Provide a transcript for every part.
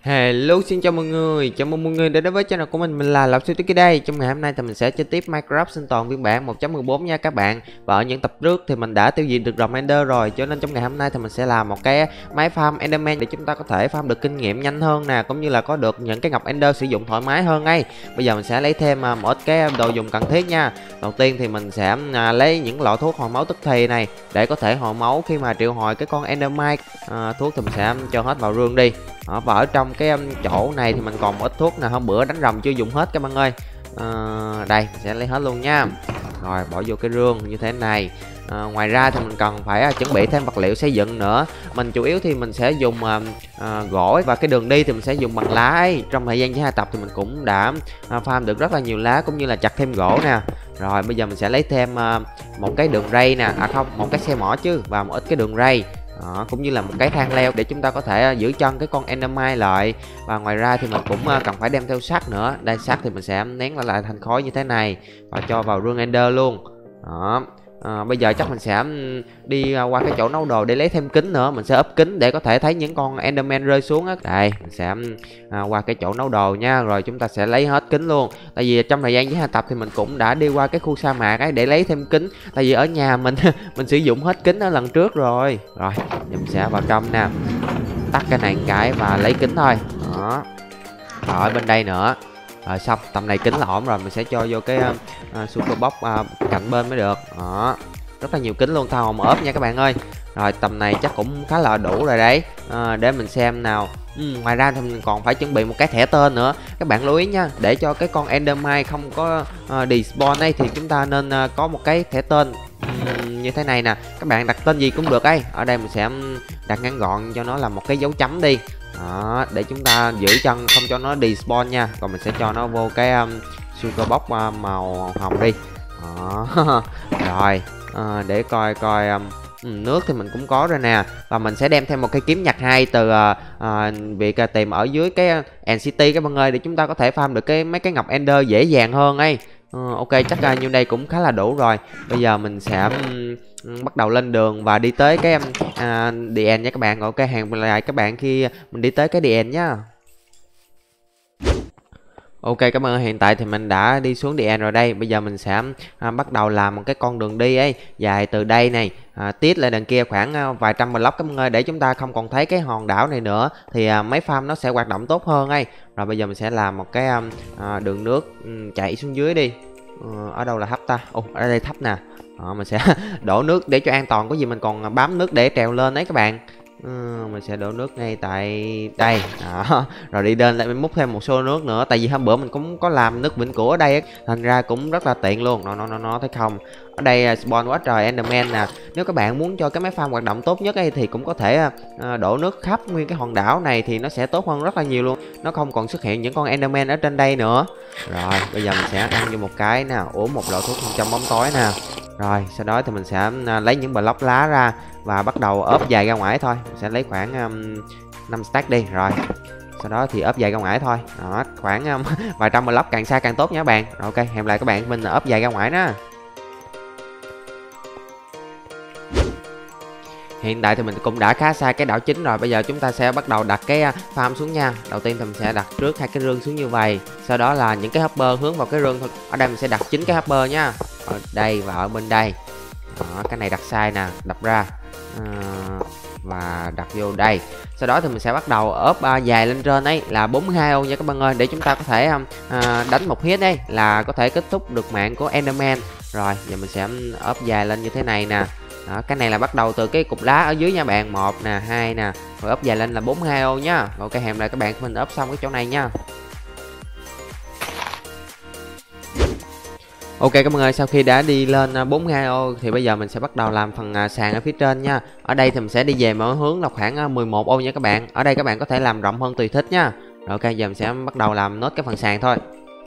Hello, xin chào mọi người, chào mừng mọi người đã đến với channel của mình là Lộc Siêu Tiki đây. Trong ngày hôm nay thì mình sẽ chơi tiếp Minecraft sinh tồn phiên bản 1.14 nha các bạn. Và ở những tập trước thì mình đã tiêu diệt được rồng Ender rồi, cho nên trong ngày hôm nay thì mình sẽ làm một cái máy farm Enderman để chúng ta có thể farm được kinh nghiệm nhanh hơn nè, cũng như là có được những cái ngọc Ender sử dụng thoải mái hơn ngay. Bây giờ mình sẽ lấy thêm một ít cái đồ dùng cần thiết nha. Đầu tiên thì mình sẽ lấy những lọ thuốc hồi máu tức thì này để có thể hồi máu khi mà triệu hồi cái con Endermite. Thuốc thì mình sẽ cho hết vào rương đi. Và ở trong cái chỗ này thì mình còn một ít thuốc nè, hôm bữa đánh rồng chưa dùng hết các bạn ơi. Đây mình sẽ lấy hết luôn nha, rồi bỏ vô cái rương như thế này. Ngoài ra thì mình cần phải chuẩn bị thêm vật liệu xây dựng nữa. Mình chủ yếu thì mình sẽ dùng gỗ, và cái đường đi thì mình sẽ dùng bằng lá ấy. Trong thời gian chỉ 2 tập thì mình cũng đã farm được rất là nhiều lá, cũng như là chặt thêm gỗ nè. Rồi bây giờ mình sẽ lấy thêm một cái đường ray nè, một cái xe mỏ chứ, và một ít cái đường ray. Cũng như là một cái thang leo để chúng ta có thể giữ chân cái con Endermite lại. Và ngoài ra thì mình cũng cần phải đem theo sắt nữa. Đây, sắt thì mình sẽ nén lại thành khối như thế này và cho vào rương Ender luôn. Bây giờ chắc mình sẽ đi qua cái chỗ nấu đồ để lấy thêm kính nữa. Mình sẽ ốp kính để có thể thấy những con Enderman rơi xuống á. Đây mình sẽ qua cái chỗ nấu đồ nha, rồi chúng ta sẽ lấy hết kính luôn. Tại vì trong thời gian với 2 tập thì mình cũng đã đi qua cái khu sa mạc ấy để lấy thêm kính. Tại vì ở nhà mình mình sử dụng hết kính ở lần trước rồi. Rồi mình sẽ vào trong nè, tắt cái này một cái và lấy kính thôi. Ở bên đây nữa. Rồi xong, tầm này kính là ổn rồi, mình sẽ cho vô cái super box cạnh bên mới được. Rất là nhiều kính luôn, tao hồng ốp nha các bạn ơi. Rồi tầm này chắc cũng khá là đủ rồi đấy. Để mình xem nào. Ngoài ra thì mình còn phải chuẩn bị một cái thẻ tên nữa. Các bạn lưu ý nha, để cho cái con Endermite không có despawn ấy thì chúng ta nên có một cái thẻ tên như thế này nè. Các bạn đặt tên gì cũng được ấy. Ở đây mình sẽ đặt ngắn gọn cho nó là một cái dấu chấm đi. Để chúng ta giữ chân không cho nó despawn nha. Còn mình sẽ cho nó vô cái sugar box màu hồng đi. Rồi để coi nước thì mình cũng có rồi nè. Và mình sẽ đem thêm một cái kiếm nhặt 2 từ việc tìm ở dưới cái NCT các bạn ơi, để chúng ta có thể farm được mấy cái ngọc Ender dễ dàng hơn ấy. Ok, chắc như đây cũng khá là đủ rồi. Bây giờ mình sẽ bắt đầu lên đường và đi tới cái the end nha các bạn. Ok, hẹn lại các bạn khi mình đi tới cái the end nhá. Ok các bạn ơi, hiện tại thì mình đã đi xuống the end rồi đây. Bây giờ mình sẽ bắt đầu làm một cái con đường đi ấy, dài từ đây này tiết lên đằng kia khoảng vài trăm block các bạn ơi, để chúng ta không còn thấy cái hòn đảo này nữa thì máy farm nó sẽ hoạt động tốt hơn ấy. Rồi bây giờ mình sẽ làm một cái đường nước chảy xuống dưới đi. Ở đâu là thấp ta? Ở đây thấp nè. Mình sẽ đổ nước để cho an toàn, có gì mình còn bám nước để trèo lên đấy các bạn. Mình sẽ đổ nước ngay tại đây. Rồi đi lên lại mình múc thêm một xô nước nữa, tại vì hôm bữa mình cũng có làm nước vĩnh cửu ở đây ấy, thành ra cũng rất là tiện luôn. Nó thấy không, ở đây spawn quá trời Enderman nè. Nếu các bạn muốn cho cái máy farm hoạt động tốt nhất ấy, thì cũng có thể đổ nước khắp nguyên cái hòn đảo này thì nó sẽ tốt hơn rất là nhiều luôn. Nó không còn xuất hiện những con Enderman ở trên đây nữa. Rồi bây giờ mình sẽ ăn vô một cái nè, uống một lọ thuốc trong bóng tối nè. Rồi sau đó thì mình sẽ lấy những block lá ra và bắt đầu ốp dài ra ngoài thôi. Mình sẽ lấy khoảng 5 stack đi. Rồi sau đó thì ốp dài ra ngoài thôi. Khoảng vài trăm block, càng xa càng tốt nha các bạn. Rồi, ok, hẹn lại các bạn mình ốp dài ra ngoài đó. Hiện tại thì mình cũng đã khá xa cái đảo chính rồi. Bây giờ chúng ta sẽ bắt đầu đặt cái farm xuống nha. Đầu tiên thì mình sẽ đặt trước 2 cái rương xuống như vậy. Sau đó là những cái hopper hướng vào cái rương thôi. Ở đây mình sẽ đặt 9 cái hopper nha. Ở đây và ở bên đây. Cái này đặt sai nè, đập ra và đặt vô đây. Sau đó thì mình sẽ bắt đầu ốp dài lên trên ấy là 42 ô nha các bạn ơi, để chúng ta có thể đánh một hit đấy là có thể kết thúc được mạng của Enderman. Rồi giờ mình sẽ ốp dài lên như thế này nè. Cái này là bắt đầu từ cái cục lá ở dưới nha bạn, 1 nè, 2 nè, rồi ốp dài lên là 42 ô nhá. Ok, hẹn lại các bạn mình ốp xong cái chỗ này nha. Ok các bạn ơi, sau khi đã đi lên 42 ô thì bây giờ mình sẽ bắt đầu làm phần sàn ở phía trên nha. Ở đây thì mình sẽ đi về mỗi hướng là khoảng 11 ô nha các bạn. Ở đây các bạn có thể làm rộng hơn tùy thích nha. Rồi ok, giờ mình sẽ bắt đầu làm nốt cái phần sàn thôi.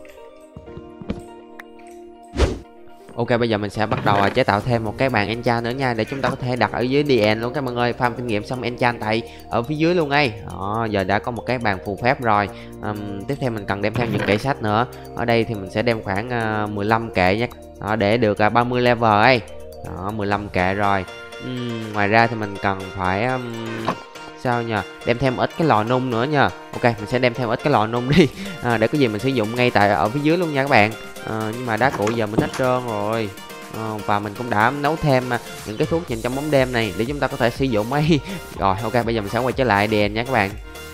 Ok, bây giờ mình sẽ bắt đầu chế tạo thêm một cái bàn enchant nữa nha, để chúng ta có thể đặt ở dưới the end luôn các bạn ơi. Farm kinh nghiệm xong enchant tại ở phía dưới luôn ấy. Giờ đã có một cái bàn phù phép rồi. Tiếp theo mình cần đem theo những kệ sách nữa. Ở đây thì mình sẽ đem khoảng 15 kệ nhé, để được 30 level ấy. 15 kệ rồi. Ngoài ra thì mình cần phải sao nhờ, đem thêm ít cái lò nung nữa nha. Ok, mình sẽ đem thêm ít cái lò nung đi, để có gì mình sử dụng ngay tại ở phía dưới luôn nha các bạn. Nhưng mà đá cuội giờ mình hết trơn rồi. Và mình cũng đã nấu thêm những cái thuốc nhìn trong bóng đêm này để chúng ta có thể sử dụng ấy. Rồi ok, bây giờ mình sẽ quay trở lại đèn nha các bạn.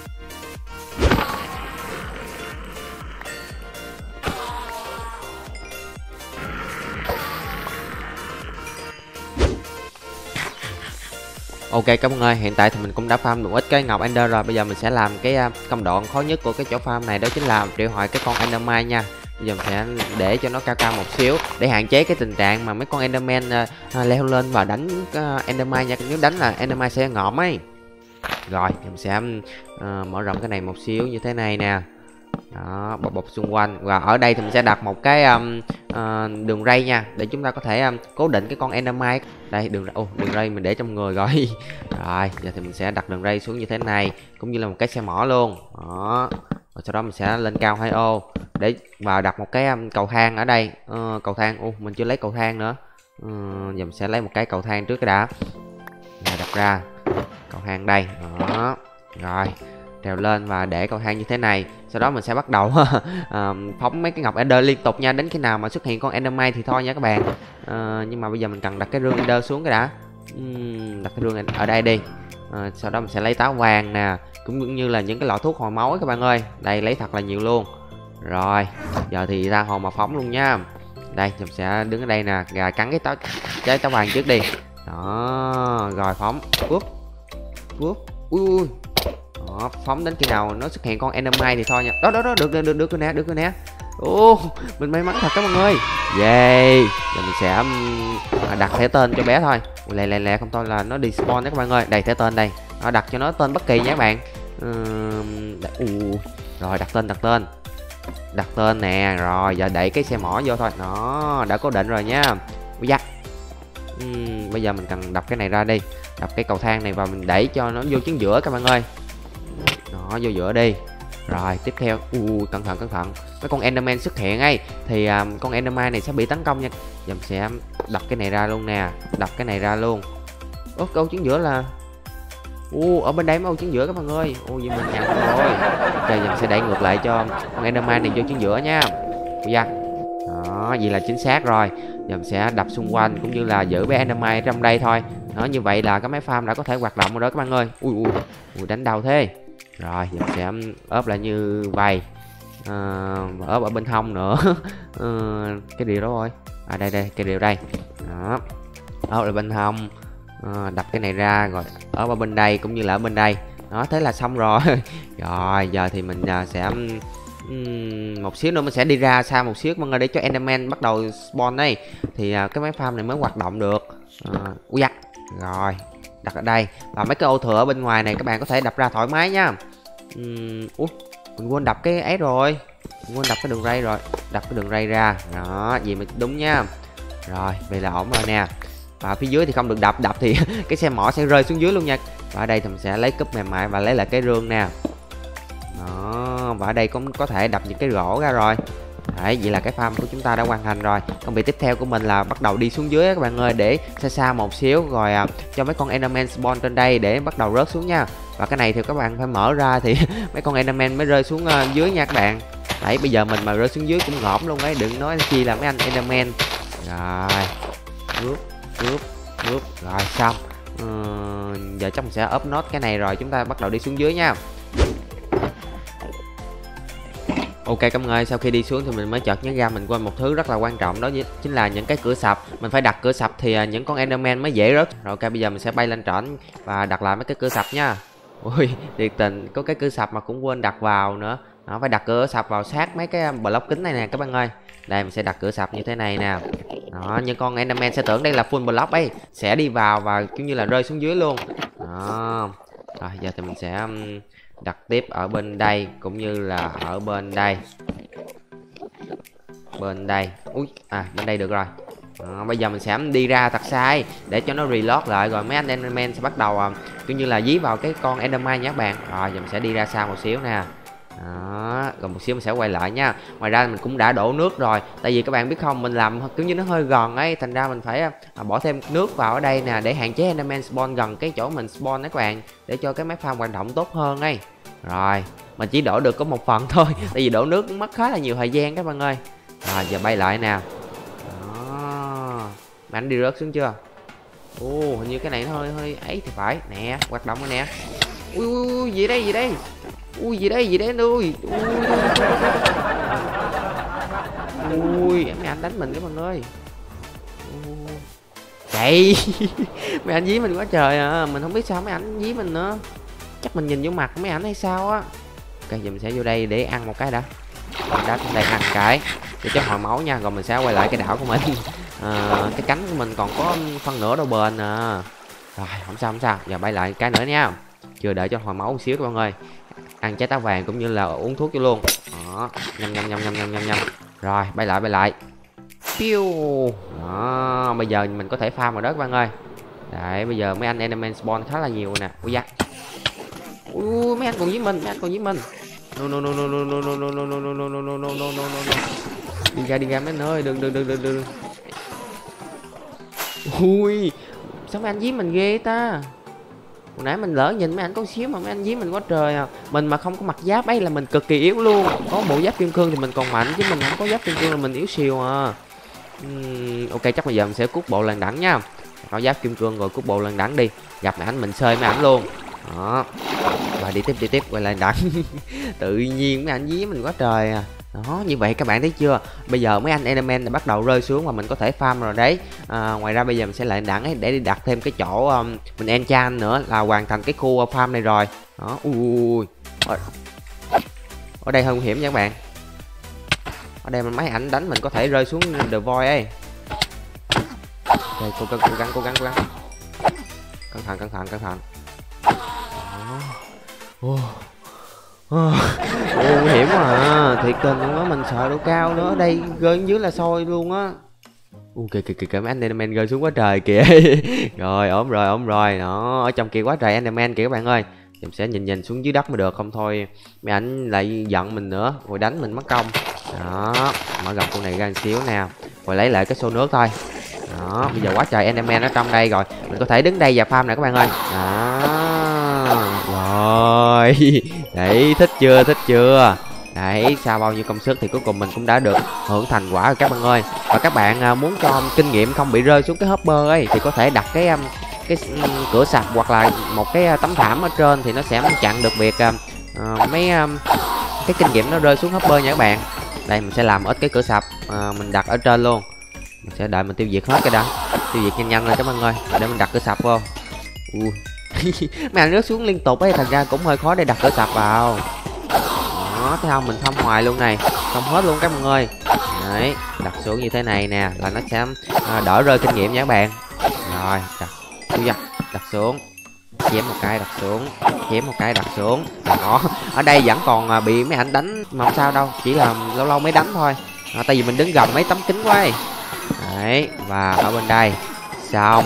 Ok các bạn ơi, hiện tại thì mình cũng đã farm được ít cái ngọc Ender rồi. Bây giờ mình sẽ làm cái công đoạn khó nhất của cái chỗ farm này, đó chính là triệu hồi cái con Endermite nha. Bây giờ mình sẽ để cho nó cao cao một xíu để hạn chế cái tình trạng mà mấy con Enderman leo lên và đánh Endermite nha. Nếu đánh là Endermite sẽ ngộm ấy. Rồi mình sẽ mở rộng cái này một xíu như thế này nè. Đó, bọc xung quanh. Và ở đây thì mình sẽ đặt một cái đường ray nha, để chúng ta có thể cố định cái con Endermite. Đây đường ray mình để trong người rồi. Rồi giờ thì mình sẽ đặt đường ray xuống như thế này, cũng như là một cái xe mỏ luôn. Đó. Rồi sau đó mình sẽ lên cao 2 ô để vào đặt một cái cầu thang ở đây. Cầu thang mình chưa lấy cầu thang nữa. Giờ mình sẽ lấy một cái cầu thang trước cái đã. Rồi đặt ra cầu thang đây. Đó. Rồi trèo lên và để cầu thang như thế này. Sau đó mình sẽ bắt đầu phóng mấy cái ngọc Ender liên tục nha, đến khi nào mà xuất hiện con Endermite thì thôi nha các bạn. Nhưng mà bây giờ mình cần đặt cái rương Ender xuống cái đã. Đặt cái rương ở đây đi. Sau đó mình sẽ lấy táo vàng nè, cũng như là những cái lọ thuốc hồi máu ấy các bạn ơi. Đây lấy thật là nhiều luôn. Rồi giờ thì ra hồ mà phóng luôn nha. Đây mình sẽ đứng ở đây nè, gà cắn cái táo vàng trước đi. Đó rồi phóng ui. Đó, phóng đến khi nào nó xuất hiện con Endermite thì thôi nha. Đó được rồi nè. Mình may mắn thật các bạn ơi. Yeah. Giờ mình sẽ đặt thẻ tên cho bé thôi. Lẹ không thôi là nó đi spawn đấy các bạn ơi. Đây thẻ tên đây. Đó, đặt cho nó tên bất kỳ nha các bạn. Rồi đặt tên nè. Rồi giờ đẩy cái xe mỏ vô thôi. Nó đã cố định rồi nha. Bây giờ mình cần đập cái này ra đi. Đập cái cầu thang này và mình đẩy cho nó vô chính giữa các bạn ơi. Nó vô giữa đi. Rồi tiếp theo cẩn thận mấy con Enderman xuất hiện ấy thì con Enderman này sẽ bị tấn công nha. Giờ mình sẽ đập cái này ra luôn nè. Đập cái này ra luôn. Cái ô chính giữa là ở bên đây mấy ô chính giữa các bạn ơi. Vậy mình nhặt rồi. Ok giờ mình sẽ đẩy ngược lại cho con Enderman này vô chính giữa nha. Đó vậy là chính xác rồi. Giờ mình sẽ đập xung quanh cũng như là giữ bé Endermite trong đây thôi. Đó, như vậy là cái máy farm đã có thể hoạt động rồi đó các bạn ơi. Đánh đau thế. Rồi giờ mình sẽ ốp lại như vậy. Ốp ở bên hông nữa. Cái điều đó rồi. Đây cái điều đây. Đó. Ốp ở bên hông. Đập cái này ra rồi ốp ở bên đây cũng như là ở bên đây. Đó thế là xong rồi. Rồi giờ thì mình sẽ một xíu nữa mình sẽ đi ra xa một xíu mọi người, để cho Enderman bắt đầu spawn đây thì cái máy farm này mới hoạt động được. Rồi đặt ở đây. Và mấy cái ô thừa ở bên ngoài này các bạn có thể đập ra thoải mái nha. Mình quên đập cái ấy rồi. Mình quên đập cái đường ray rồi. Đập cái đường ray ra. Đó gì mình đúng nha. Rồi vậy là ổn rồi nè. Và phía dưới thì không được đập thì cái xe mỏ sẽ rơi xuống dưới luôn nha. Và ở đây thì mình sẽ lấy cúp mềm mại và lấy lại cái rương nè. Đó, và ở đây cũng có thể đập những cái gỗ ra rồi. Đấy, vậy là cái farm của chúng ta đã hoàn thành rồi. Công việc tiếp theo của mình là bắt đầu đi xuống dưới các bạn ơi, để xa một xíu rồi cho mấy con Enderman spawn trên đây để bắt đầu rớt xuống nha. Và cái này thì các bạn phải mở ra thì mấy con Enderman mới rơi xuống dưới nha các bạn. Đấy, bây giờ mình mà rơi xuống dưới cũng ngõm luôn ấy, đừng nói chi là mấy anh Enderman. Rồi rút rồi xong. Giờ chắc mình sẽ up nốt cái này rồi chúng ta bắt đầu đi xuống dưới nha. Ok các bạn ơi, sau khi đi xuống thì mình mới chợt nhớ ra mình quên một thứ rất là quan trọng, đó chính là những cái cửa sập. Mình phải đặt cửa sập thì những con Enderman mới dễ rớt. Rồi ok, bây giờ mình sẽ bay lên trển và đặt lại mấy cái cửa sập nha. Ui, thiệt tình, có cái cửa sập mà cũng quên đặt vào nữa. Nó phải đặt cửa sập vào sát mấy cái block kính này nè các bạn ơi. Đây mình sẽ đặt cửa sập như thế này nè. Đó, những con Enderman sẽ tưởng đây là full block ấy, sẽ đi vào và kiểu như là rơi xuống dưới luôn. Đó. Rồi giờ thì mình sẽ đặt tiếp ở bên đây cũng như là ở bên đây. Bên đây. Bên đây được rồi. Bây giờ mình sẽ đi ra thật xa để cho nó reload lại, rồi mấy anh Enderman sẽ bắt đầu kiểu như là dí vào cái con Enderman nhé các bạn. Rồi giờ mình sẽ đi ra xa một xíu nè. Đó, rồi một xíu mình sẽ quay lại nha. Ngoài ra mình cũng đã đổ nước rồi, tại vì các bạn biết không, mình làm kiểu như nó hơi gần ấy, thành ra mình phải bỏ thêm nước vào ở đây nè, để hạn chế enderman spawn gần cái chỗ mình spawn đó các bạn, để cho cái máy farm hoạt động tốt hơn ấy. Rồi mình chỉ đổ được có một phần thôi tại vì đổ nước mất khá là nhiều thời gian các bạn ơi. Rồi giờ bay lại nè. Đó, mà anh đi rớt xuống chưa? Hình như cái này nó hơi ấy thì phải nè, hoạt động rồi nè. Ui gì đây, gì đây, gì đây, gì đấy ui. Ui mấy anh đánh mình các bạn ơi. Chạy. Mấy anh dí mình quá trời à, mình không biết sao mấy anh dí mình nữa, chắc mình nhìn vô mặt mấy ảnh hay sao á. Ok giờ mình sẽ vô đây để ăn một cái đã, đá xuống đây ăn cái để cho hồi máu nha, rồi mình sẽ quay lại cái đảo của mình. Cái cánh của mình còn có phân nửa đâu bền à. Rồi không sao không sao, giờ bay lại cái nữa nha, chưa đợi cho hồi máu một xíu các bạn ơi. Ăn trái táo vàng cũng như là uống thuốc vô luôn. Đó, nhâm nhâm nhâm nhâm nhâm nhâm nhâm. Rồi bay lại. Piu. Đó, bây giờ mình có thể farm rồi đó các bạn ơi. Đấy bây giờ mấy anh enderman spawn khá là nhiều nè. Ui da. Ui mấy anh còn với mình, mấy anh còn với mình. No no no no no no no no no no no no no no no no no. Đi ra mấy anh ơi, đừng. Ui, sao mấy anh dí mình ghê ta. Hồi nãy mình lỡ nhìn mấy anh có xíu mà mấy anh dí mình quá trời à. Mình mà không có mặc giáp ấy là mình cực kỳ yếu luôn. Có bộ giáp kim cương thì mình còn mạnh, chứ mình không có giáp kim cương là mình yếu xìu à. Ok chắc bây giờ mình sẽ cút bộ lần đẳng nha. Có giáp kim cương rồi cút bộ lần đẳng đi. Gặp mấy ảnh mình xơi mấy ảnh luôn. Đó. Rồi đi tiếp quay lại đẳng. Tự nhiên mấy anh dí mình quá trời à. Đó như vậy các bạn thấy chưa, bây giờ mấy anh enderman đã bắt đầu rơi xuống và mình có thể farm rồi đấy. Ngoài ra bây giờ mình sẽ lại đẳng ấy để đi đặt thêm cái chỗ mình enchant nữa là hoàn thành cái khu farm này rồi. Đó ui ở đây hơi nguy hiểm nha các bạn, ở đây mấy ảnh đánh mình có thể rơi xuống the void ấy. Đây, cố gắng cẩn thận. Nguy hiểm à, thiệt tình luôn á, mình sợ độ cao nữa, đây rơi dưới là sôi luôn á. Kìa mấy anh enderman rơi xuống quá trời kìa. Rồi ổn rồi đó, ở trong kia quá trời enderman kìa các bạn ơi. Mình sẽ nhìn xuống dưới đất mới được, không thôi mấy ảnh lại giận mình nữa rồi đánh mình mất công. Đó mở rộng con này ra một xíu nào, rồi lấy lại cái xô nước thôi. Đó bây giờ quá trời enderman ở trong đây rồi, mình có thể đứng đây và farm này các bạn ơi. Đó rồi. Đấy thích chưa đấy, sau bao nhiêu công sức thì cuối cùng mình cũng đã được hưởng thành quả rồi các bạn ơi. Và các bạn muốn cho kinh nghiệm không bị rơi xuống cái hopper ấy thì có thể đặt cái cửa sập hoặc là một cái tấm thảm ở trên, thì nó sẽ chặn được việc mấy cái kinh nghiệm nó rơi xuống hopper nha các bạn. Đây mình sẽ làm ít cái cửa sập, mình đặt ở trên luôn. Mình sẽ đợi mình tiêu diệt hết cái đã, tiêu diệt nhanh lên các bạn ơi, để mình đặt cửa sập vô. Mấy anh rớt xuống liên tục ấy, thành ra cũng hơi khó để đặt cửa sập vào. Đó thấy không, mình thông hoài luôn này, thông hết luôn các bạn ơi. Đấy đặt xuống như thế này nè là nó sẽ đỡ rơi kinh nghiệm nha các bạn. Rồi đặt xuống, chém một cái đặt xuống, chém một cái đặt xuống. Đó ở đây vẫn còn bị mấy anh đánh mà không sao đâu, chỉ là lâu lâu mới đánh thôi. Tại vì mình đứng gần mấy tấm kính quá ấy. Đấy và ở bên đây xong.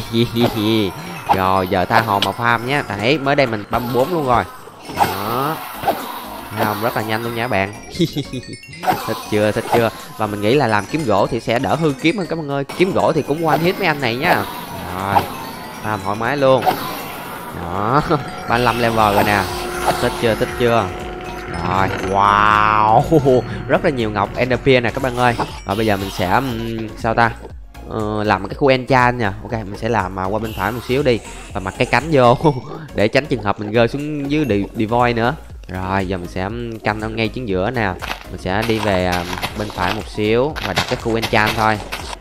Rồi giờ tha hồ mà farm nhé, đấy mới đây mình 34 luôn rồi. Đó không, rất là nhanh luôn nha các bạn. Thích chưa. Và mình nghĩ là làm kiếm gỗ thì sẽ đỡ hư kiếm hơn các bạn ơi, kiếm gỗ thì cũng one hit mấy anh này nhá. Rồi làm thoải mái luôn. Đó 35 level rồi nè, thích chưa. Rồi wow. Rất là nhiều ngọc enderpearl nè các bạn ơi. Và bây giờ mình sẽ sao ta, làm cái khu enchant nha. Ok mình sẽ làm qua bên phải một xíu đi và mặc cái cánh vô để tránh trường hợp mình rơi xuống dưới devoid nữa. Rồi giờ mình sẽ canh ở ngay chính giữa nè, mình sẽ đi về bên phải một xíu và đặt cái khu enchant thôi.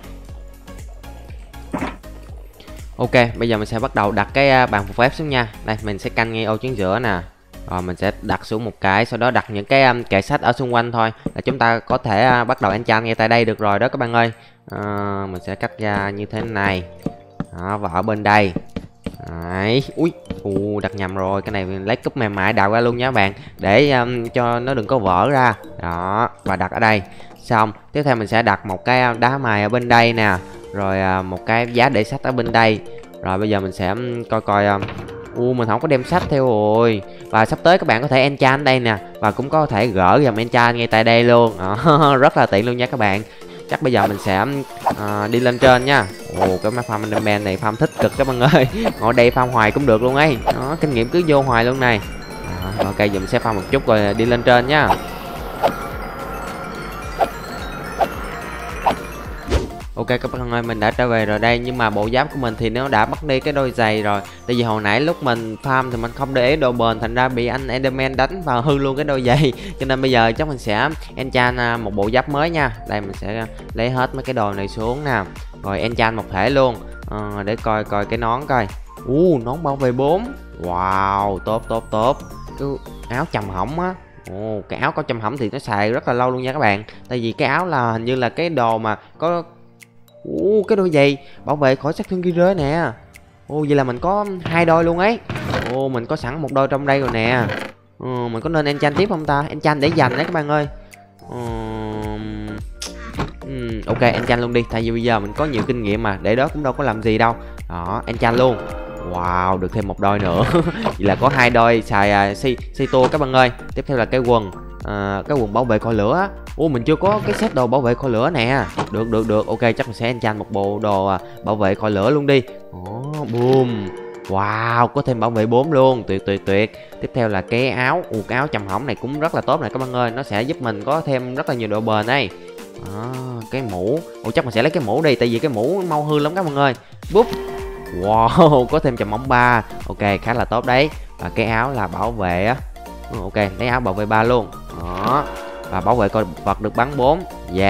Ok bây giờ mình sẽ bắt đầu đặt cái bàn phù phép xuống nha. Đây mình sẽ canh ngay ô chính giữa nè, rồi mình sẽ đặt xuống một cái, sau đó đặt những cái kệ sách ở xung quanh thôi là chúng ta có thể bắt đầu enchant ngay tại đây được rồi đó các bạn ơi. Mình sẽ cắt ra như thế này. Đó, và ở bên đây đấy, đặt nhầm rồi, cái này mình lấy cúp mềm mại đào ra luôn nha các bạn, để cho nó đừng có vỡ ra. Đó và đặt ở đây xong. Tiếp theo mình sẽ đặt một cái đá mài ở bên đây nè, rồi một cái giá để sách ở bên đây. Rồi bây giờ mình sẽ coi Mình không có đem sách theo rồi. Và sắp tới các bạn có thể enchant đây nè, và cũng có thể gỡ dòng enchant ngay tại đây luôn. Rất là tiện luôn nha các bạn. Chắc bây giờ mình sẽ đi lên trên nha. Cái máy farm enderman này farm thích cực các bạn ơi. Ngồi đây farm hoài cũng được luôn ấy. Đó, kinh nghiệm cứ vô hoài luôn này. Ok, giờ mình sẽ farm một chút rồi đi lên trên nha. Ok các bạn ơi, mình đã trở về rồi đây. Nhưng mà bộ giáp của mình thì nó đã mất đi cái đôi giày rồi. Tại vì hồi nãy lúc mình farm thì mình không để ý độ bền, thành ra bị anh Enderman đánh và hư luôn cái đôi giày. Cho nên bây giờ chắc mình sẽ enchant một bộ giáp mới nha. Đây mình sẽ lấy hết mấy cái đồ này xuống nè. Rồi enchant một thể luôn. Để coi coi cái nón coi. Nón bảo vệ 4. Wow, tốt. Cái áo trầm hỏng á. Cái áo có trầm hỏng thì nó xài rất là lâu luôn nha các bạn. Tại vì cái áo là hình như là cái đồ mà có cái đôi giày bảo vệ khỏi sát thương Kire nè. Vậy là mình có 2 đôi luôn ấy. Mình có sẵn một đôi trong đây rồi nè. Mình có nên enchant tiếp không ta? Enchant để dành đấy các bạn ơi. Ok, enchant luôn đi. Tại vì bây giờ mình có nhiều kinh nghiệm mà, để đó cũng đâu có làm gì đâu. Đó, enchant luôn. Wow, được thêm một đôi nữa. Vậy là có 2 đôi xài si tua các bạn ơi. Tiếp theo là cái quần. Cái quần bảo vệ khỏi lửa. Mình chưa có cái set đồ bảo vệ khỏi lửa nè. Được. Ok, chắc mình sẽ enchant một bộ đồ bảo vệ khỏi lửa luôn đi. Boom. Wow, có thêm bảo vệ 4 luôn. Tuyệt. Tiếp theo là cái áo. Cái áo trầm hỏng này cũng rất là tốt này các bạn ơi. Nó sẽ giúp mình có thêm rất là nhiều độ bền đây. Cái mũ. Chắc mình sẽ lấy cái mũ đi. Tại vì cái mũ mau hư lắm các bạn ơi. Búp. Wow, có thêm trầm mỏng 3. Ok, khá là tốt đấy. Và cái áo là bảo vệ á. Ok, lấy áo bảo vệ 3 luôn. Đó. Và bảo vệ con vật được bắn 4.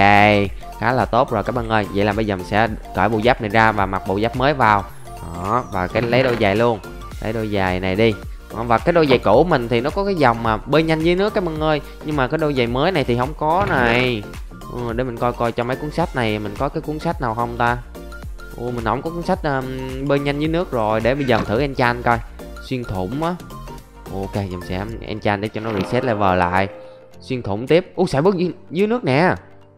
Khá là tốt rồi các bạn ơi. Vậy là bây giờ mình sẽ cởi bộ giáp này ra và mặc bộ giáp mới vào. Đó, và cái lấy đôi giày luôn. Lấy đôi giày này đi. Và cái đôi giày cũ mình thì nó có cái dòng mà bơi nhanh dưới nước các bạn ơi. Nhưng mà cái đôi giày mới này thì không có này. Để mình coi coi trong mấy cuốn sách này mình có cái cuốn sách nào không ta. Mình không có cuốn sách bơi nhanh dưới nước rồi. Để bây giờ mình thử enchant coi. Xuyên thủng á. Ok, mình sẽ enchant để cho nó reset level lại. Xuyên thủng tiếp. Sải bước dưới nước nè.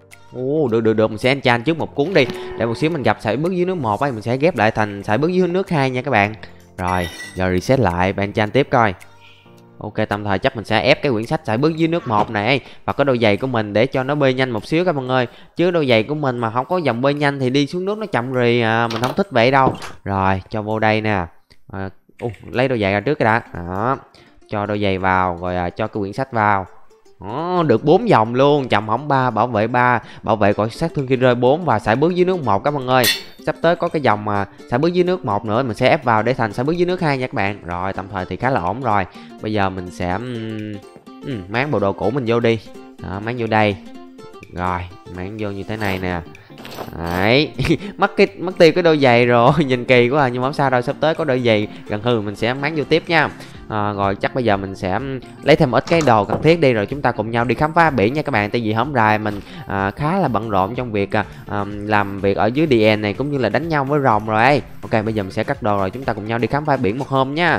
Được, mình sẽ enchant trước một cuốn đi. Để một xíu mình gặp sải bước dưới nước 1 ấy, mình sẽ ghép lại thành sải bước dưới nước 2 nha các bạn. Rồi, giờ reset lại và enchant tiếp coi. Ok, tạm thời chắc mình sẽ ép cái quyển sách sải bước dưới nước 1 này và cái đôi giày của mình để cho nó bơi nhanh một xíu các bạn ơi. Chứ đôi giày của mình mà không có dòng bơi nhanh thì đi xuống nước nó chậm rì à, mình không thích vậy đâu. Rồi, cho vô đây nè. Lấy đôi giày ra trước cái đã. Đó. Cho đôi giày vào rồi cho cái quyển sách vào. Được 4 dòng luôn. Trầm hỏng 3, bảo vệ 3, bảo vệ khỏi sát thương khi rơi 4 và sải bước dưới nước 1 các bạn ơi. Sắp tới có cái dòng mà sải bước dưới nước 1 nữa, mình sẽ ép vào để thành sải bước dưới nước 2 nha các bạn. Rồi, tạm thời thì khá là ổn rồi. Bây giờ mình sẽ máng bộ đồ cũ mình vô đi. Đó, máng vô đây. Rồi, máng vô như thế này nè. Đấy. mất tiêu cái đôi giày rồi. Nhìn kỳ quá nhưng mà không sao đâu, sắp tới có đôi giày gần hư mình sẽ máng vô tiếp nha. Rồi chắc bây giờ mình sẽ lấy thêm một ít cái đồ cần thiết đi rồi chúng ta cùng nhau đi khám phá biển nha các bạn. Tại vì hôm nay mình khá là bận rộn trong việc làm việc ở dưới DN này cũng như là đánh nhau với rồng rồi ấy. Ok, bây giờ mình sẽ cắt đồ rồi chúng ta cùng nhau đi khám phá biển một hôm nha.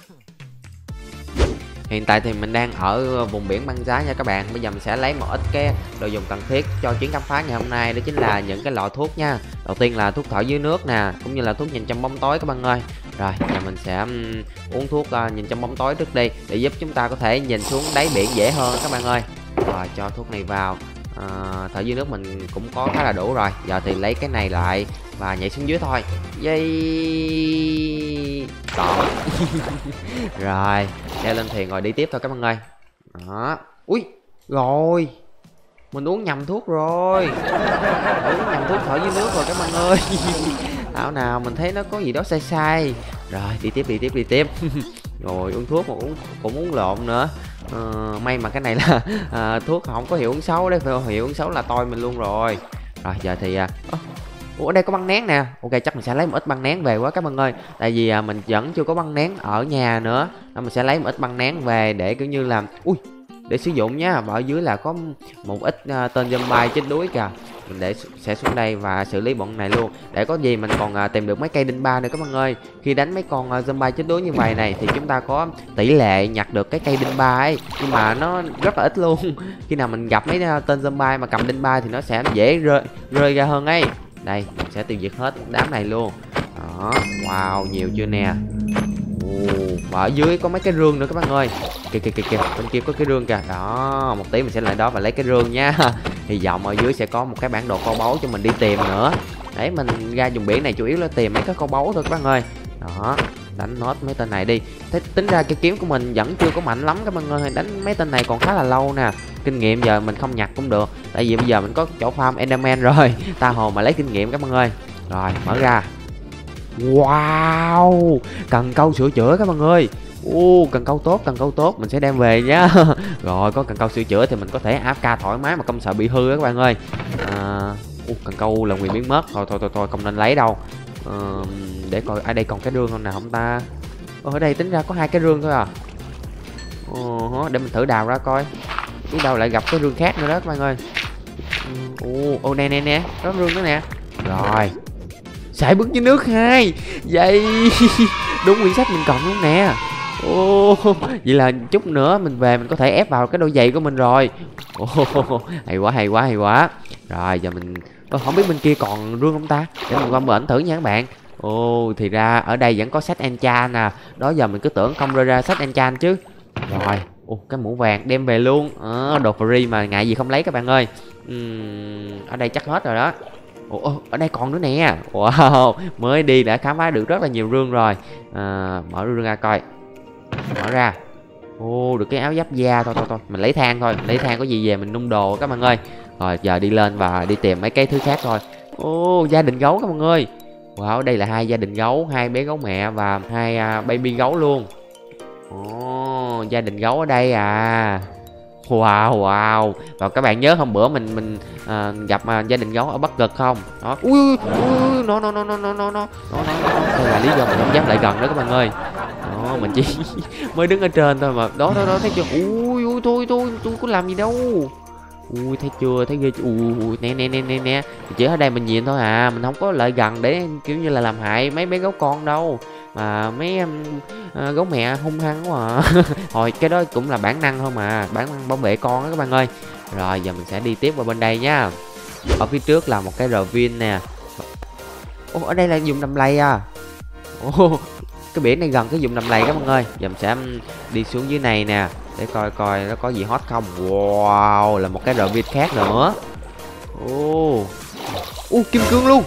Hiện tại thì mình đang ở vùng biển băng giá nha các bạn. Bây giờ mình sẽ lấy một ít cái đồ dùng cần thiết cho chuyến khám phá ngày hôm nay. Đó chính là những cái lọ thuốc nha. Đầu tiên là thuốc thở dưới nước nè, cũng như là thuốc nhìn trong bóng tối các bạn ơi. Rồi, giờ mình sẽ uống thuốc nhìn trong bóng tối trước đi, để giúp chúng ta có thể nhìn xuống đáy biển dễ hơn các bạn ơi. Rồi, cho thuốc này vào. Thở dưới nước mình cũng có khá là đủ rồi. Giờ thì lấy cái này lại và nhảy xuống dưới thôi. Còn rồi, leo lên thuyền rồi đi tiếp thôi các bạn ơi. Đó. Ui, rồi mình uống nhầm thuốc rồi. Uống nhầm thuốc thở dưới nước rồi các bạn ơi. Thảo nào mình thấy nó có gì đó sai. Rồi, đi tiếp. Rồi uống thuốc mà cũng uống lộn nữa. May mà cái này là thuốc không có hiệu ứng xấu đấy, phải không? Hiệu ứng xấu là tôi mình luôn rồi. Rồi giờ thì ở đây có băng nén nè. Ok, chắc mình sẽ lấy một ít băng nén về quá các bạn ơi. Tại vì mình vẫn chưa có băng nén ở nhà nữa. Nên mình sẽ lấy một ít băng nén về để kiểu như là để sử dụng nhá. Và ở dưới là có một ít tên zombie chết đuối kìa. Mình sẽ xuống đây và xử lý bọn này luôn. Để có gì mình còn tìm được mấy cây đinh ba nữa các bạn ơi. Khi đánh mấy con zombie chết đuối như vậy này thì chúng ta có tỷ lệ nhặt được cái cây đinh ba ấy. Nhưng mà nó rất là ít luôn. Khi nào mình gặp mấy tên zombie mà cầm đinh ba thì nó sẽ dễ rơi ra hơn ấy. Đây, mình sẽ tiêu diệt hết đám này luôn. Đó, wow, nhiều chưa nè. Và ở dưới có mấy cái rương nữa các bạn ơi. Kìa kìa kìa, bên kia có cái rương kìa. Đó, một tí mình sẽ lại đó và lấy cái rương nha. Hy vọng ở dưới sẽ có một cái bản đồ kho báu cho mình đi tìm nữa. Đấy, mình ra vùng biển này chủ yếu là tìm mấy cái kho báu thôi các bạn ơi. Đó, đánh nốt mấy tên này đi. Thế tính ra cái kiếm của mình vẫn chưa có mạnh lắm các bạn ơi. Đánh mấy tên này còn khá là lâu nè. Kinh nghiệm giờ mình không nhặt cũng được. Tại vì bây giờ mình có chỗ farm Enderman rồi. Ta hồ mà lấy kinh nghiệm các bạn ơi. Rồi, mở ra. Wow, cần câu sửa chữa các bạn ơi. Cần câu tốt, mình sẽ đem về nhá. Rồi, có cần câu sửa chữa thì mình có thể AFK thoải mái mà không sợ bị hư các bạn ơi. Cần câu là quyền biến mất. Thôi, không nên lấy đâu. Để coi ở đây còn cái rương không nào không ta. Ở đây tính ra có 2 cái rương thôi à. Để mình thử đào ra coi. Biết đâu lại gặp cái rương khác nữa đó các bạn ơi. Nè, có rương nữa nè. Rồi. Sải bước dưới nước 2. Vậy đúng quyển sách mình còn luôn nè. Vậy là chút nữa mình về mình có thể ép vào cái đôi giày của mình rồi. Hay quá. Rồi giờ mình không biết bên kia còn rương không ta. Để mình qua bển thử nha các bạn. Thì ra ở đây vẫn có sách enchant nè. Đó giờ mình cứ tưởng không rơi ra sách enchant chứ. Rồi, cái mũ vàng đem về luôn. Đồ free mà ngại gì không lấy các bạn ơi. Ở đây chắc hết rồi đó. Ở đây còn nữa nè. Wow, mới đi đã khám phá được rất là nhiều rương rồi. Mở rương ra coi. Mở ra. Được cái áo giáp da. Thôi mình lấy than thôi. Lấy than có gì về mình nung đồ các bạn ơi. Rồi giờ đi lên và đi tìm mấy cái thứ khác thôi. Gia đình gấu các bạn ơi. Wow, đây là 2 gia đình gấu, 2 bé gấu mẹ và 2 baby gấu luôn. Gia đình gấu ở đây à. Wow. Và các bạn nhớ hôm bữa mình gặp gia đình gấu ở Bắc Cực không? Đó. Nó. Đây là lý do mình không dám lại gần đó các bạn ơi. Đó, mình chỉ mới đứng ở trên thôi mà. Đó, thấy chưa? Thôi, tôi có làm gì đâu. Thấy chưa? Thấy ghê chưa? Nè. Chỉ ở đây mình nhìn thôi à, mình không có lại gần để kiểu như là làm hại mấy bé gấu con đâu. Mà mấy gấu mẹ hung hăng quá à. Thôi cái đó cũng là bản năng thôi mà, bản năng bảo vệ con đó các bạn ơi. Rồi giờ mình sẽ đi tiếp qua bên đây nha. Ở phía trước là một cái ravine nè. Ở đây là vùng đầm lầy à. Cái biển này gần cái vùng đầm lầy các bạn ơi. Giờ mình sẽ đi xuống dưới này nè để coi nó có gì hot không. Wow, là một cái ravine khác nữa. Kim cương luôn.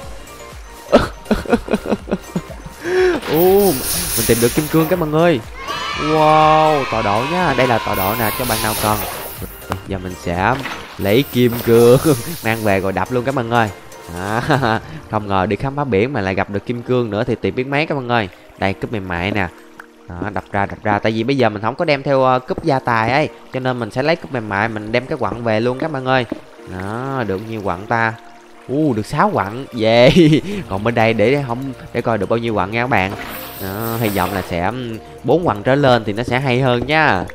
Mình tìm được kim cương các bạn ơi. Wow, tọa độ nhá. Đây là tọa độ nè cho bạn nào cần. Giờ mình sẽ lấy kim cương mang về rồi đập luôn các bạn ơi. Không ngờ đi khám phá biển mà lại gặp được kim cương nữa thì tuyệt biết mấy các bạn ơi. Đây cúp mềm mại nè. Đó, đập ra. Tại vì bây giờ mình không có đem theo cúp gia tài ấy, cho nên mình sẽ lấy cúp mềm mại mình đem cái quặng về luôn các bạn ơi. Đó, được nhiêu quặng ta? Được 6 quặng. Còn bên đây để coi được bao nhiêu quặng nha các bạn. Đó, hy vọng là sẽ 4 quặng trở lên thì nó sẽ hay hơn nha.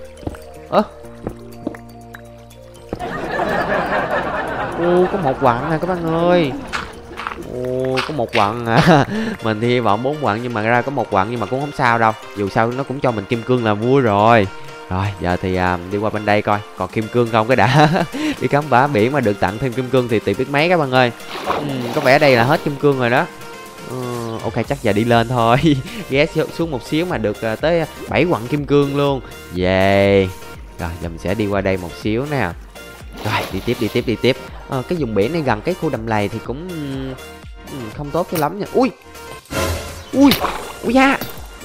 Có 1 quặng nè các bạn ơi. Có 1 quặng à. Mình thì hy vọng 4 quặng nhưng mà ra có 1 quặng, nhưng mà cũng không sao đâu. Dù sao nó cũng cho mình kim cương là vui rồi. Rồi giờ thì đi qua bên đây coi còn kim cương không cái đã. Đi khám phá biển mà được tặng thêm kim cương thì tuyệt biết mấy các bạn ơi. Có vẻ đây là hết kim cương rồi đó. Ok chắc giờ đi lên thôi. Ghé xuống một xíu mà được tới 7 quặng kim cương luôn. Rồi giờ mình sẽ đi qua đây một xíu nè. Rồi đi tiếp. Cái vùng biển này gần cái khu đầm lầy thì cũng không tốt cho lắm nha. Ui da.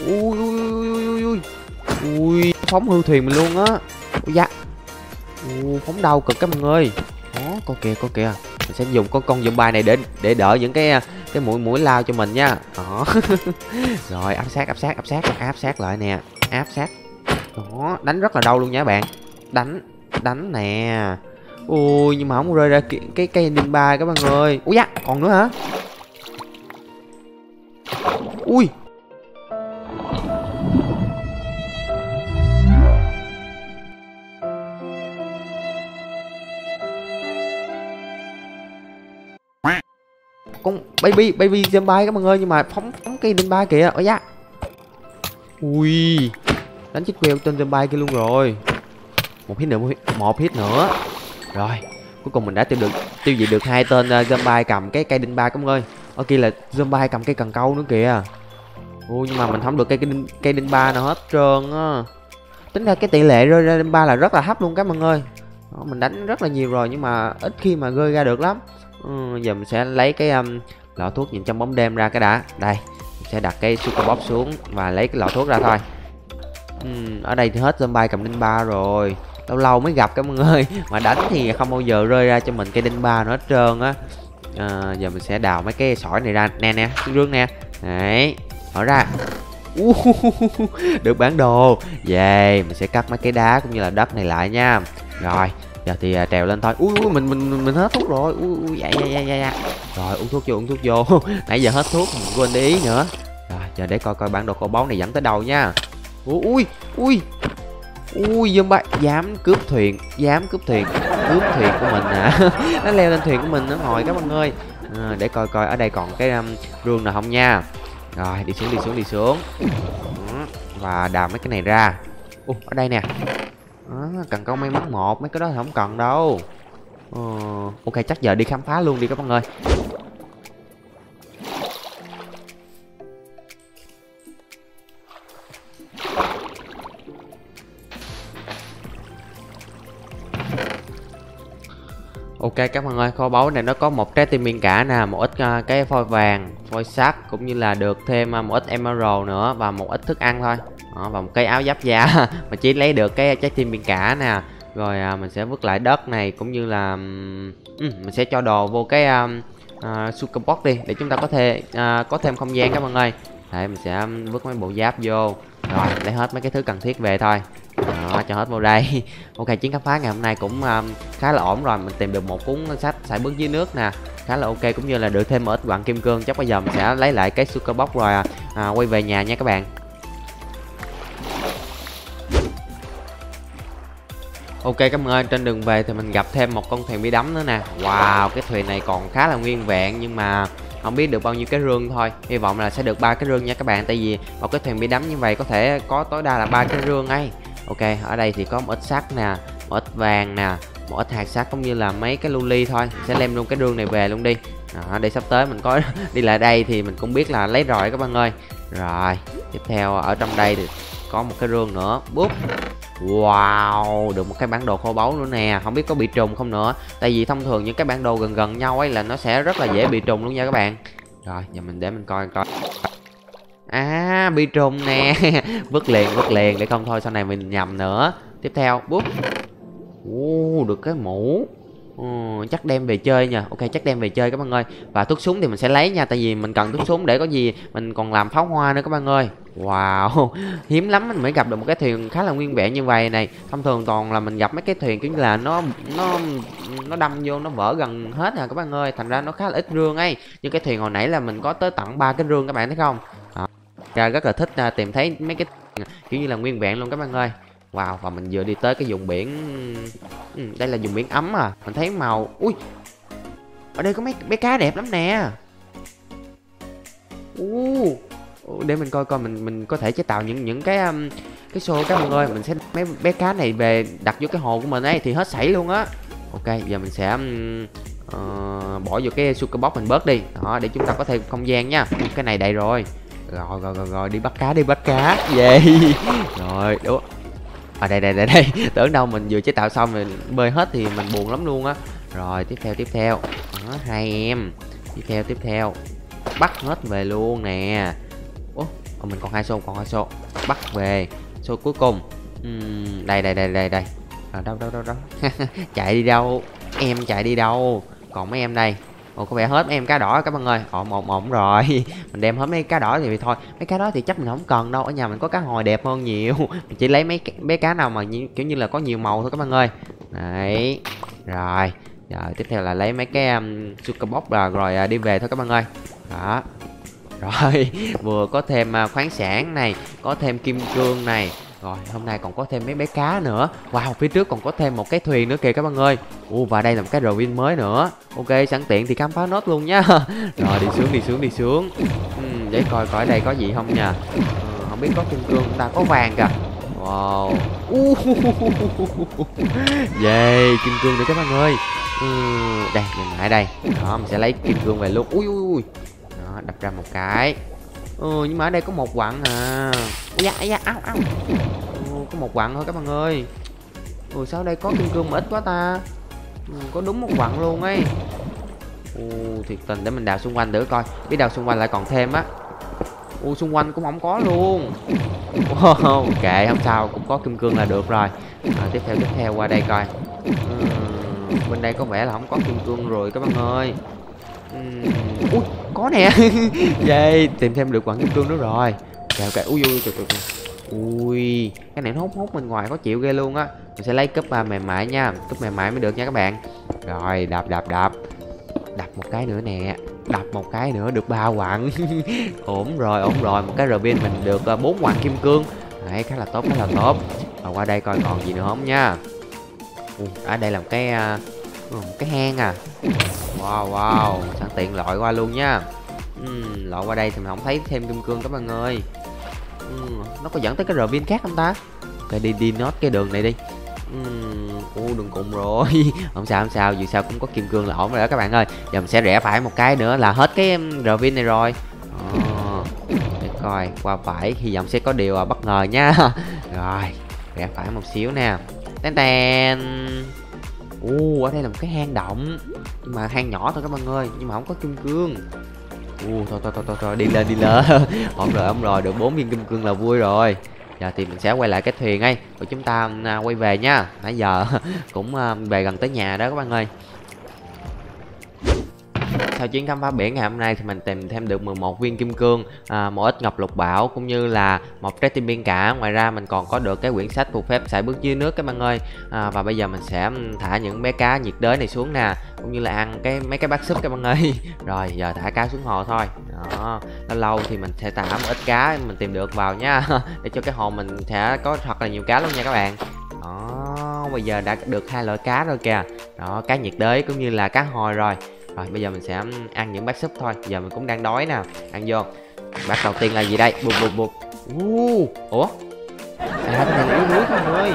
Phóng hư thuyền mình luôn á. Da. Phóng đau cực các bạn ơi. Đó, coi kìa. Mình sẽ dùng con zombie này để đỡ những cái mũi lao cho mình nha. Đó. Rồi áp sát lại nè. Áp sát. Đó, đánh rất là đau luôn nha các bạn. Đánh nè. Nhưng mà không rơi ra cái cây nimba các bạn ơi. Da, còn nữa hả? Con baby zombie các bạn ơi, nhưng mà phóng cây nimba kìa. Da. Đánh chết queo tên zombie kia luôn rồi. Một hit nữa. Rồi cuối cùng mình đã tiêu diệt được 2 tên zombie cầm cái cây đinh ba các bạn ơi. Ở kia là zombie cầm cây cần câu nữa kìa. Nhưng mà mình không được cây đinh ba nào hết trơn á. Tính ra cái tỷ lệ rơi ra đinh ba là rất là thấp luôn các bạn ơi. Đó, mình đánh rất là nhiều rồi nhưng mà ít khi mà rơi ra được lắm. Giờ mình sẽ lấy cái lọ thuốc nhìn trong bóng đêm ra cái đã. Đây, mình sẽ đặt cái super box xuống và lấy cái lọ thuốc ra thôi. Ở đây thì hết zombie cầm đinh ba rồi. Lâu lâu mới gặp các bạn ơi. Mà đánh thì không bao giờ rơi ra cho mình cây đinh ba nữa hết trơn á. Giờ mình sẽ đào mấy cái sỏi này ra. Nè nè, cái rương nè. Đấy, mở ra. Được bản đồ. Yeah, mình sẽ cắt mấy cái đá cũng như là đất này lại nha. Rồi, giờ thì trèo lên thôi. Mình hết thuốc rồi. Dạ. Rồi, uống thuốc vô. Nãy giờ hết thuốc mình quên để ý nữa. Rồi, giờ để coi coi bản đồ kho báu này dẫn tới đâu nha. Ui, zombie dám cướp thuyền của mình à. Nó leo lên thuyền của mình nó ngồi các bạn ơi. Để coi coi ở đây còn cái rương nào không nha. Rồi, đi xuống. Và đào mấy cái này ra. Ở đây nè. Cần câu may mắn một, mấy cái đó thì không cần đâu. Ok, chắc giờ đi khám phá luôn đi các bạn ơi. Ok các bạn ơi, kho báu này nó có một trái tim biển cả nè, một ít cái phôi vàng, phôi sắt cũng như là được thêm một ít emerald nữa và một ít thức ăn thôi. Và một cái áo giáp da mà chỉ lấy được cái trái tim biển cả nè. Rồi mình sẽ vứt lại đất này cũng như là mình sẽ cho đồ vô cái sugar box đi để chúng ta có thêm không gian các bạn ơi. Đấy, mình sẽ vứt mấy bộ giáp vô. Rồi, lấy hết mấy cái thứ cần thiết về thôi. Đó, cho hết vô đây. Ok, chuyến khám phá ngày hôm nay cũng khá là ổn rồi. Mình tìm được một cuốn sách sải bước dưới nước nè, khá là ok, cũng như là được thêm một ít quặng kim cương. Chắc bây giờ mình sẽ lấy lại cái sugar box rồi quay về nhà nha các bạn. Ok các bạn ơi, trên đường về thì mình gặp thêm một con thuyền bị đắm nữa nè. Wow, cái thuyền này còn khá là nguyên vẹn nhưng mà không biết được bao nhiêu cái rương thôi. Hy vọng là sẽ được 3 cái rương nha các bạn, tại vì một cái thuyền bị đắm như vậy có thể có tối đa là 3 cái rương ấy. Ok, ở đây thì có một ít sắt nè, một ít vàng nè, một ít hạt sắt cũng như là mấy cái lưu ly thôi. Sẽ đem luôn cái rương này về luôn đi. Đây sắp tới mình có đi lại đây thì mình cũng biết là lấy rồi các bạn ơi. Rồi, tiếp theo ở trong đây thì có một cái rương nữa. Búp. Wow, được một cái bản đồ kho báu nữa nè. Không biết có bị trùng không nữa. Tại vì thông thường những cái bản đồ gần gần nhau ấy là nó sẽ rất là dễ bị trùng luôn nha các bạn. Rồi, giờ để mình coi. Bị trùng nè. Vứt liền để không thôi sau này mình nhầm nữa. Tiếp theo, búp. Được cái mũ. Chắc đem về chơi nha. Ok, chắc đem về chơi các bạn ơi. Và thuốc súng thì mình sẽ lấy nha, tại vì mình cần thuốc súng để có gì mình còn làm pháo hoa nữa các bạn ơi. Wow, hiếm lắm mình mới gặp được một cái thuyền khá là nguyên vẹn như vậy này. Thông thường toàn là mình gặp mấy cái thuyền kiểu như là nó đâm vô nó vỡ gần hết à các bạn ơi, thành ra nó khá là ít rương ấy. Nhưng cái thuyền hồi nãy là mình có tới tận 3 cái rương các bạn thấy không. Ra rất là thích tìm thấy mấy cái kiểu như là nguyên vẹn luôn các bạn ơi. Wow, và mình vừa đi tới cái vùng biển. Đây là vùng biển ấm à. Mình thấy màu. Ui, ở đây có mấy bé cá đẹp lắm nè. Để mình coi coi mình có thể chế tạo những cái xô các bạn ơi. Mình sẽ mấy bé cá này về đặt vô cái hồ của mình ấy thì hết sảy luôn á. Ok, giờ mình sẽ bỏ vô cái sugar box mình bớt đi. Đó, để chúng ta có thêm không gian nha. Cái này đầy rồi. Rồi đi bắt cá. Yeah. Rồi, đúng. Đây. Tưởng đâu mình vừa chế tạo xong mình bơi hết thì mình buồn lắm luôn á. Rồi, tiếp theo. Đó, hai em. Tiếp theo. Bắt hết về luôn nè. Mình còn hai xô. Bắt về. Xô cuối cùng. Đây. Đâu. Chạy đi đâu? Em chạy đi đâu? Còn mấy em đây. Có vẻ hết mấy em cá đỏ các bạn ơi. Ổn rồi. Mình đem hết mấy cá đỏ thì thôi. Mấy cá đó thì chắc mình không cần đâu. Ở nhà mình có cá hồi đẹp hơn nhiều. Mình chỉ lấy mấy bé cá nào mà kiểu như là có nhiều màu thôi các bạn ơi. Đấy. Rồi. Tiếp theo là lấy mấy cái sugar box rồi đi về thôi các bạn ơi. Đó. Rồi, vừa có thêm khoáng sản này, có thêm kim cương này. Rồi, hôm nay còn có thêm mấy bé cá nữa. Wow, phía trước còn có thêm một cái thuyền nữa kìa các bạn ơi. Và đây là một cái ravine mới nữa. Ok, sẵn tiện thì khám phá nốt luôn nhá. Rồi, đi xuống. Để coi coi ở đây có gì không nha. Không biết có kim cương, ta có vàng kìa. Wow. Yeah, kim cương nữa các bạn ơi. Đây, mình lại đây. Đó, mình sẽ lấy kim cương về luôn. Ui. Đó, đập ra một cái. Nhưng mà ở đây có một quặng à. Ui da, da, ao ao. Có một quặng thôi các bạn ơi. Sao ở đây có kim cương mà ít quá ta. Có đúng một quặng luôn ấy. Thiệt tình, để mình đào xung quanh thử coi, biết đâu xung quanh lại còn thêm á. Xung quanh cũng không có luôn. Kệ, không sao, cũng có kim cương là được rồi. Tiếp theo qua đây coi. Bên đây có vẻ là không có kim cương rồi các bạn ơi. Có nè. Yay, tìm thêm được quặng kim cương nữa rồi. Kệ. Ui, cái này nó hút bên ngoài khó chịu ghê luôn á. Mình sẽ lấy cúp mềm mại nha, cúp mềm mại mới được nha các bạn. Rồi, đập một cái nữa nè, đập một cái nữa được 3 quặng. ổn rồi, một cái rubin mình được 4 quặng kim cương. Đấy, khá là tốt. Và qua đây coi còn gì nữa không nha. Ở đây là một cái hang à. Wow, sẵn tiện loại qua luôn nha. Loại qua đây thì mình không thấy thêm kim cương các bạn ơi. Nó có dẫn tới cái rubin khác không ta? Đi nốt cái đường này đi. Đường cùng rồi. Không sao, dù sao cũng có kim cương là ổn rồi đó các bạn ơi. Giờ mình sẽ rẽ phải một cái nữa là hết cái rubin này rồi. Để coi, qua phải hy vọng sẽ có điều bất ngờ nha. Rồi, rẽ phải một xíu nè. Ten. Ở đây là một cái hang động, nhưng mà hang nhỏ thôi các bạn ơi, nhưng mà không có kim cương. Thôi, đi lên. Ổn rồi, được 4 viên kim cương là vui rồi. Giờ thì mình sẽ quay lại cái thuyền ấy, rồi chúng ta quay về nha. Nãy giờ cũng về gần tới nhà đó các bạn ơi. Sau chuyến khám phá biển ngày hôm nay thì mình tìm thêm được 11 viên kim cương, một ít ngọc lục bảo cũng như là một trái tim biển cả. Ngoài ra mình còn có được cái quyển sách phù phép sải bước dưới nước các bạn ơi. Và bây giờ mình sẽ thả những bé cá nhiệt đới này xuống nè, cũng như là ăn mấy cái bát súp các bạn ơi. Rồi giờ thả cá xuống hồ thôi. Đó, lâu thì mình sẽ thả một ít cá mình tìm được vào nha, để cho cái hồ mình sẽ có thật là nhiều cá luôn nha các bạn. Đó, bây giờ đã được 2 loại cá rồi kìa. Đó, cá nhiệt đới cũng như là cá hồi rồi. Rồi bây giờ mình sẽ ăn những bát súp thôi. Giờ mình cũng đang đói nè. Ăn vô. Bát đầu tiên là gì đây? Bụt. Ủa? Cái này là yếu đuối các bạn ơi.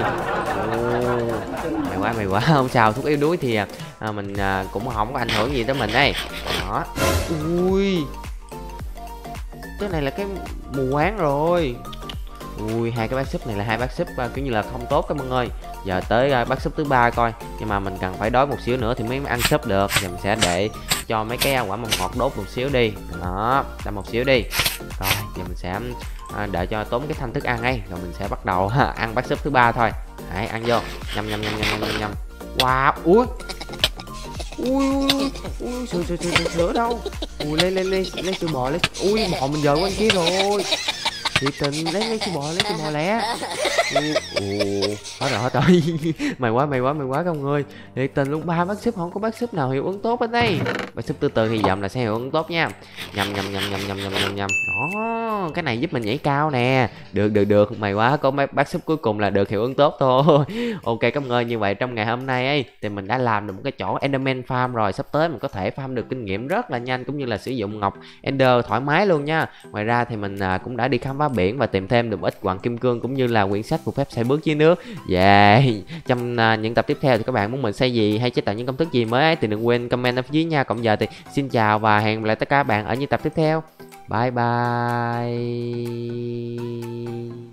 Mày quá. Không sao, thuốc yếu đuối thì mình cũng không có ảnh hưởng gì tới mình đây. Đó. Ui. Cái này là cái mù quáng rồi. Hai cái bát súp này là hai bát súp kiểu như là không tốt các bạn ơi. Giờ tới bát súp thứ 3 coi, nhưng mà mình cần phải đói một xíu nữa thì mới ăn súp được. Giờ mình sẽ để cho mấy cái quả mồng ngọt đốt một xíu đi. Đó, đâm một xíu đi. Rồi giờ mình sẽ đợi cho tốn cái thanh thức ăn ấy, rồi mình sẽ bắt đầu ăn bát súp thứ 3 thôi. Đấy, ăn vô. Nhâm. Wow, ui sữa đâu. Lấy sữa bò, bò mình dời qua kia rồi. Thiệt tình, lấy sữa bò lẹ. Hết rồi. Mày quá các ông ơi. Thiệt tình luôn, 3 bát súp không có bát súp nào hiệu ứng tốt hết đây. Bát súp từ từ hy vọng là sẽ hiệu ứng tốt nha. Nhầm. Đó, cái này giúp mình nhảy cao nè. Được. Mày quá, có mấy bát súp cuối cùng là được hiệu ứng tốt thôi. Ok các ông ơi, như vậy trong ngày hôm nay ấy thì mình đã làm được một cái chỗ Enderman farm rồi. Sắp tới mình có thể farm được kinh nghiệm rất là nhanh, cũng như là sử dụng ngọc Ender thoải mái luôn nha. Ngoài ra thì mình cũng đã đi khám phá biển và tìm thêm được một ít quặng kim cương cũng như là quyển sách phù phép sải bước dưới nước. Trong những tập tiếp theo thì các bạn muốn mình xây gì hay chế tạo những công thức gì mới ấy, thì đừng quên comment ở phía dưới nha. Còn giờ thì xin chào và hẹn gặp lại tất cả các bạn ở những tập tiếp theo. Bye bye.